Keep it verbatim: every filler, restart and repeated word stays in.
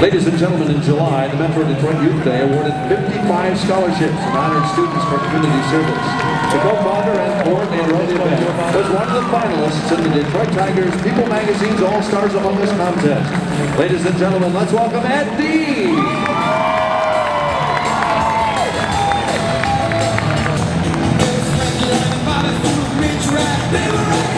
Ladies and gentlemen, in July, the Metro Detroit Youth Day awarded fifty-five scholarships and honored students for community service. The co-founder and coordinator of the event was one of the finalists in the Detroit Tigers People Magazine's All-Stars Among Us contest. Ladies and gentlemen, let's welcome Deeb. They were